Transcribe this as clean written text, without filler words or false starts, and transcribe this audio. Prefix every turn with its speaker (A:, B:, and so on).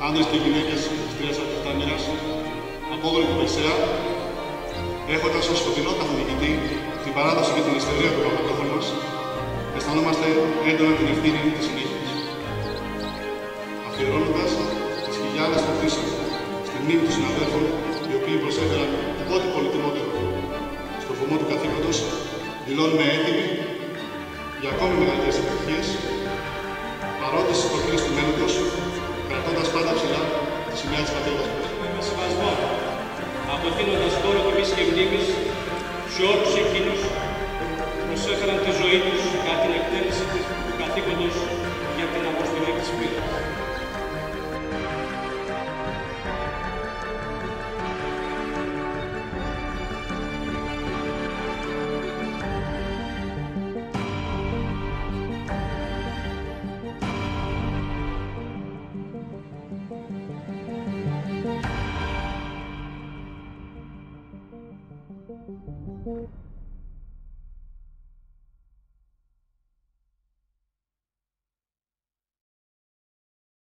A: άνδρες και γυναίκες της Τρίας Αρχιτάμυρας, απόγονοι του Περσέα, έχοντας ως σκοτεινότατο διοικητή την παράδοση και την ιστορία των παπατώχων μας, αισθανόμαστε έντονα την ευθύνη της συνέχειας. Αφιερώνοντας τις χιλιάδες πρωτήσεων στη μνήμη των συναδέλφων, οι οποίοι προσέφεραν ό,τι πολυτιμότερο στο βωμό του καθήκοντος, δηλώνουμε έτοιμοι για ακόμη μεγαλύτερες επιτυχίες